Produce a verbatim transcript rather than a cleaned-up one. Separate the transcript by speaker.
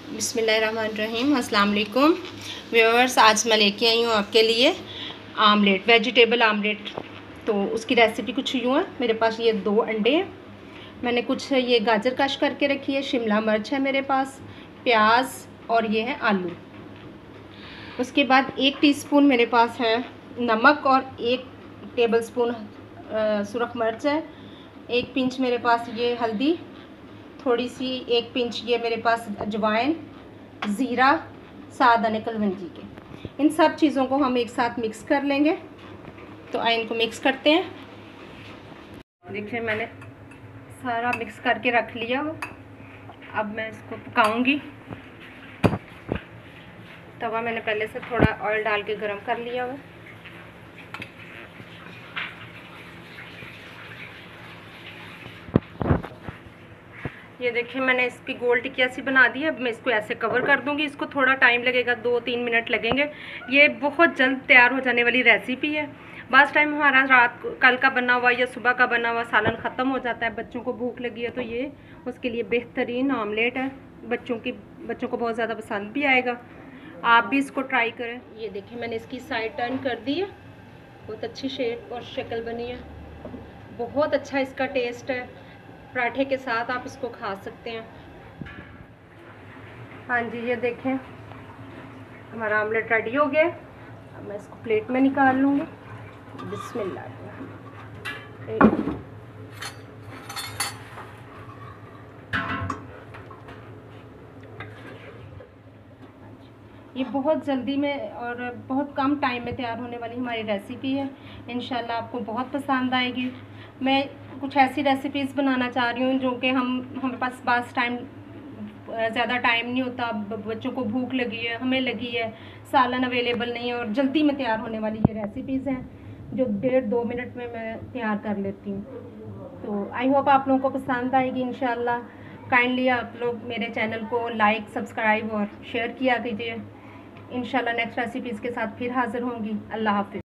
Speaker 1: बिस्मिल्लाहिर्रहमानिर्रहीम, अस्सलाम वालेकुम व्यूअर्स। आज मैं लेके आई हूँ आपके लिए आमलेट, वेजिटेबल आमलेट। तो उसकी रेसिपी कुछ यूँ है। मेरे पास ये दो अंडे हैं, मैंने कुछ ये गाजर कश करके रखी है, शिमला मिर्च है मेरे पास, प्याज और ये है आलू। उसके बाद एक टीस्पून मेरे पास है नमक और एक टेबलस्पून सुरख मिर्च है। एक पिंच मेरे पास ये हल्दी, थोड़ी सी एक पिंच ये मेरे पास अजवाइन, ज़ीरा, सात दाने कलवंजी के। इन सब चीज़ों को हम एक साथ मिक्स कर लेंगे। तो आइए इनको मिक्स करते हैं। देखिए मैंने सारा मिक्स करके रख लिया। अब मैं इसको पकाऊंगी। तवा मैंने पहले से थोड़ा ऑयल डाल के गरम कर लिया हुआ। ये देखिए मैंने इसकी गोल टिक्की ऐसी बना दी है। अब मैं इसको ऐसे कवर कर दूंगी। इसको थोड़ा टाइम लगेगा, दो तीन मिनट लगेंगे। ये बहुत जल्द तैयार हो जाने वाली रेसिपी है। बस टाइम हमारा रात कल का बना हुआ या सुबह का बना हुआ सालन ख़त्म हो जाता है, बच्चों को भूख लगी है तो ये उसके लिए बेहतरीन आमलेट है। बच्चों की बच्चों को बहुत ज़्यादा पसंद भी आएगा। आप भी इसको ट्राई करें। ये देखिए मैंने इसकी साइड टर्न कर दी है। बहुत अच्छी शेप और शक्ल बनी है। बहुत अच्छा इसका टेस्ट है। पराठे के साथ आप इसको खा सकते हैं। हाँ जी, ये देखें हमारा आमलेट रेडी हो गया। अब मैं इसको प्लेट में निकाल लूँगी। बिस्मिल्लाह। ये बहुत जल्दी में और बहुत कम टाइम में तैयार होने वाली हमारी रेसिपी है। इंशाल्लाह आपको बहुत पसंद आएगी। मैं कुछ ऐसी रेसिपीज़ बनाना चाह रही हूँ जो कि हम हमारे पास पास टाइम ज़्यादा टाइम नहीं होता, बच्चों को भूख लगी है, हमें लगी है, सालन अवेलेबल नहीं है और जल्दी में तैयार होने वाली ये रेसिपीज़ हैं जो डेढ़ दो मिनट में मैं तैयार कर लेती हूँ। तो आई होप आप लोगों को पसंद आएगी इंशाल्लाह। काइंडली आप लोग मेरे चैनल को लाइक, सब्सक्राइब और शेयर किया कीजिए। इंशाल्लाह नेक्स्ट रेसिपीज़ के साथ फिर हाज़िर होंगी। अल्लाह हाफ़िज़।